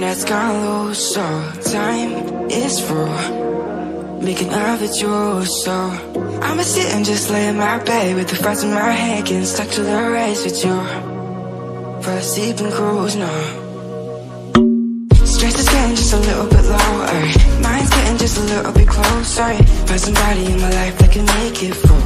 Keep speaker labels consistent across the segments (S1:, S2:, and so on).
S1: that's gone lose. So time is for making love with you. So I'ma sit and just lay in my bed with the thoughts in my head, getting stuck to the race with you. For a sleeping cruise now. Stress is getting just a little bit lower, mind's getting just a little bit closer. Find somebody in my life that can make it for.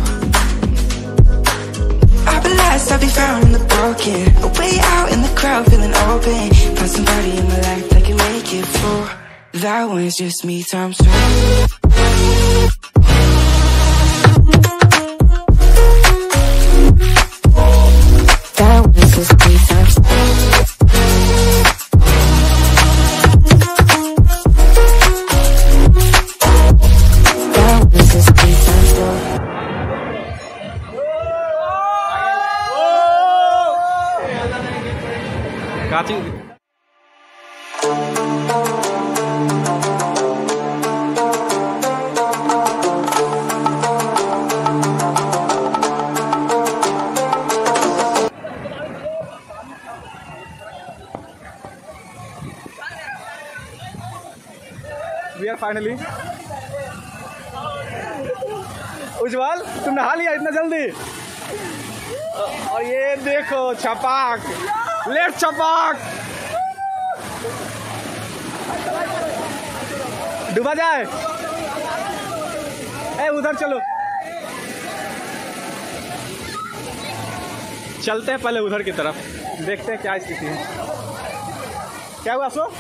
S1: I'll be lost, I'll be found in the broken, way out in the crowd feeling open. Find somebody in my life that can make it for. That one's just me times two. That one's just me times two.
S2: We are finally. उज्जवल तुम नहा लिया इतना जल्दी? और ये देखो छपाक, late छपाक डूबा जाए। ए उधर चलो, चलते हैं पहले उधर की तरफ, देखते हैं क्या स्थिति है। क्या हुआ सो?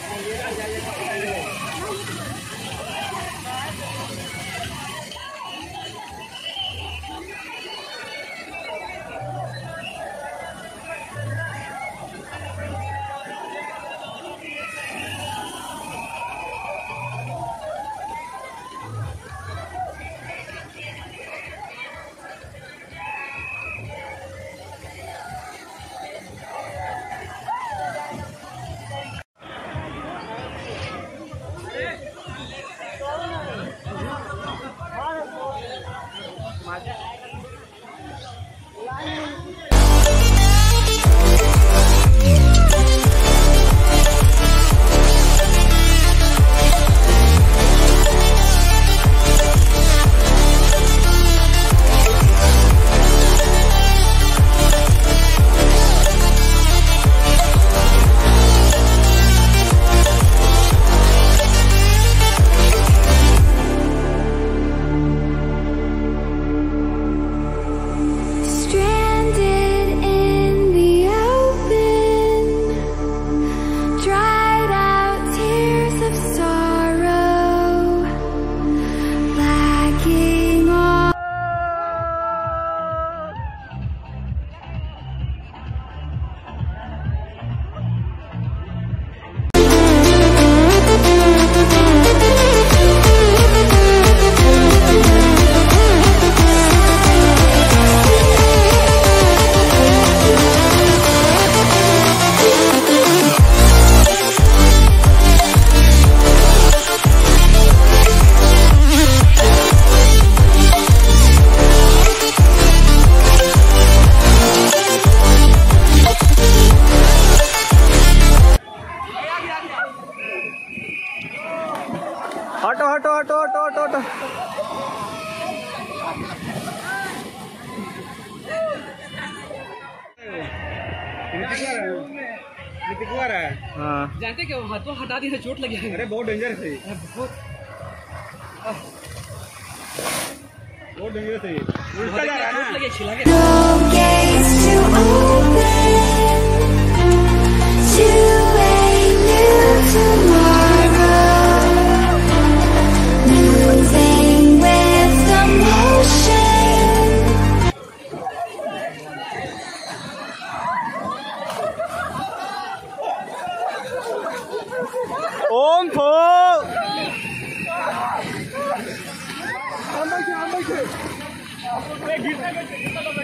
S2: हटो हटो हटो हटो हटो हटो। हाँ
S3: जानते क्या हाथों हटा दिया चोट लगी।
S2: अरे बहुत डेंजर है, बहुत डेंजर है, उल्टा जा रहा है ना।
S3: छिला के
S2: ओम फो गिरता